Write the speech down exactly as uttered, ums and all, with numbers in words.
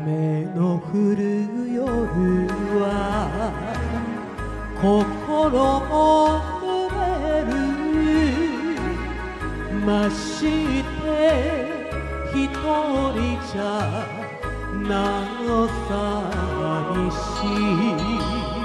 雨の降る夜は心も濡れる。まして一人じゃなお寂しい。